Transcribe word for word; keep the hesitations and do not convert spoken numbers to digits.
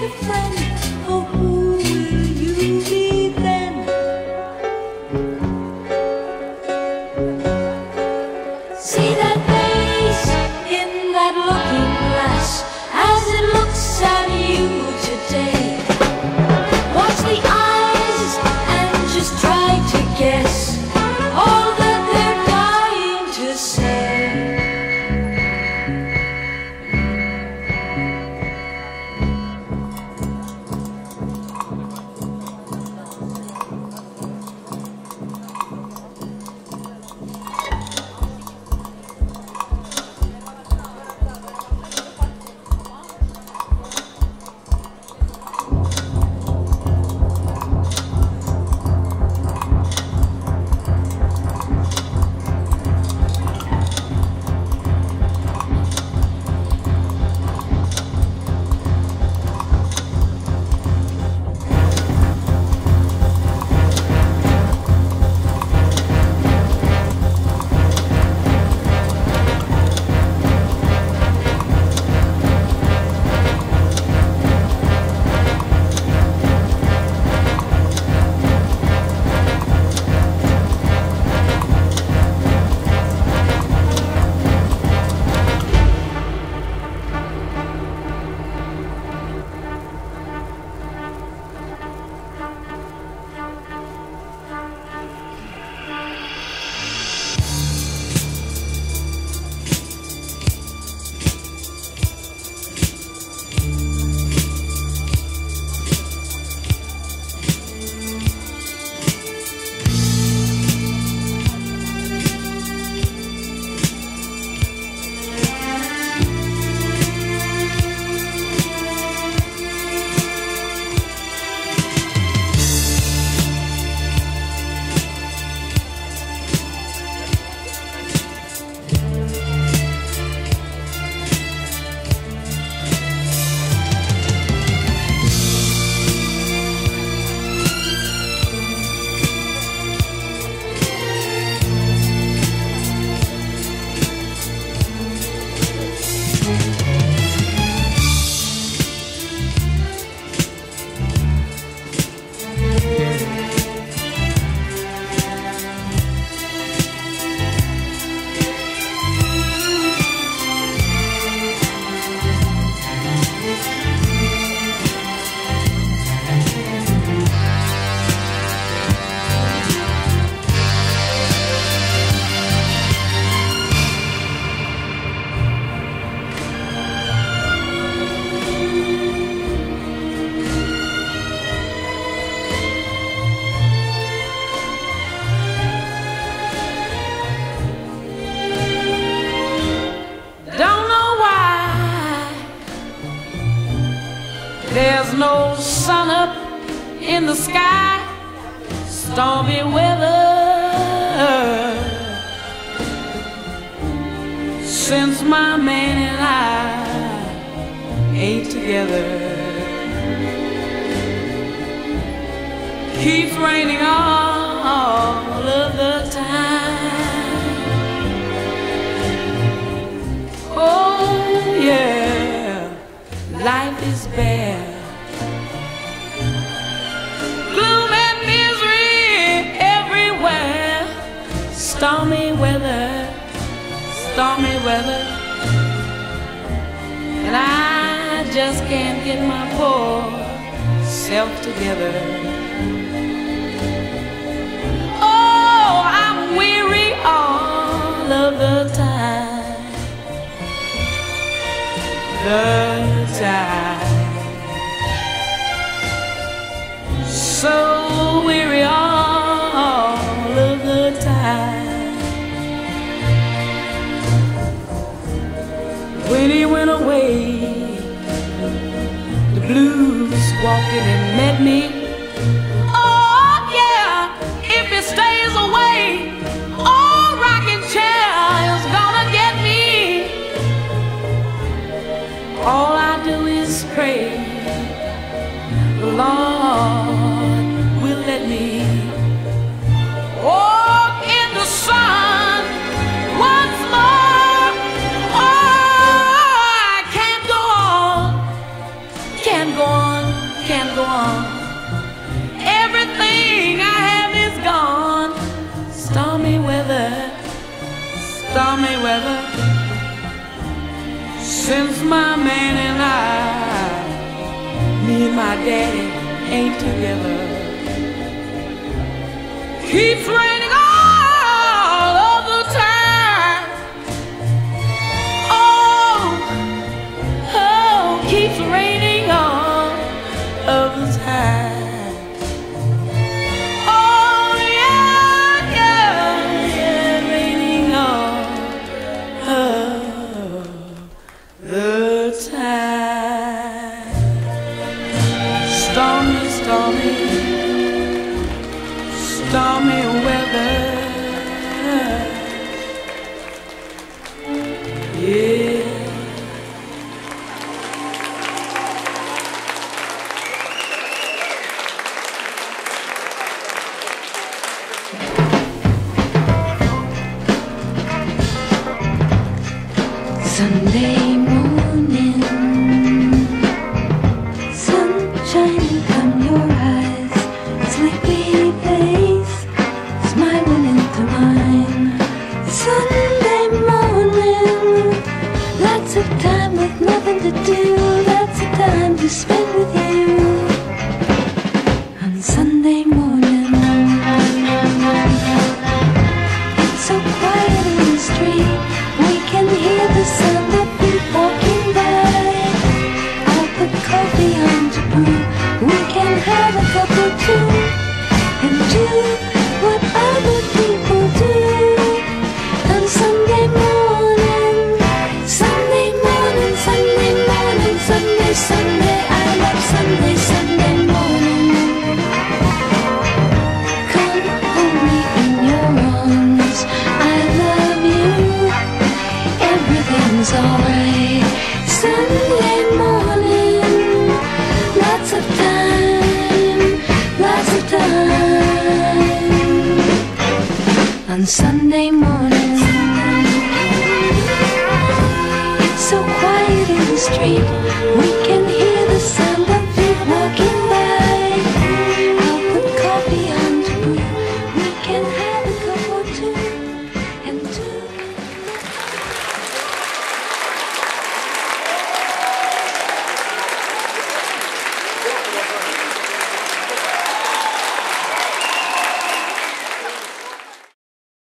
a friend. Oh, who will you be then? See that face in that looking glass as it looks at you today. Watch the eyes and just try to guess all that they're dying to say. There's no sun up in the sky, stormy weather. Since my man and I ain't together, keeps raining all of the time. Oh yeah, life is bare. Gloom and misery everywhere. Stormy weather, stormy weather. And I just can't get my poor self together. Oh, I'm weary all of the time. The time. So weary all of the time. When he went away, the blues walked in and met me. Oh yeah, if he stays away, all rocking chair is gonna get me. All I do is pray, the Lord will let me walk in the sun once more. Oh, I can't go on, can't go on. can't go on. Everything I have is gone. Stormy weather, stormy weather. Since my man and I, me and my daddy ain't together. Keeps raining all of the time. Oh, oh, keeps raining all of the time. Oh, yeah, yeah, yeah, raining all of the time. Stormy, stormy, stormy weather. Yeah. Sunday morning, sun shining from your eyes, sleepy face, smiling into mine. Sunday morning, lots of time with nothing to do, lots of time to spend with you. On Sunday morning, it's so quiet in the street, we can hear the sound of feet walking by. I'll put coffee on to brew, we can have a cup or two, and do what other people do. On Sunday morning, Sunday morning, Sunday morning, Sunday, Sunday, I love Sunday, Sunday morning. Come hold me in your arms, I love you, everything's alright. Sunday morning, lots of time, lots of time. On Sunday morning, it's so quiet in the street, we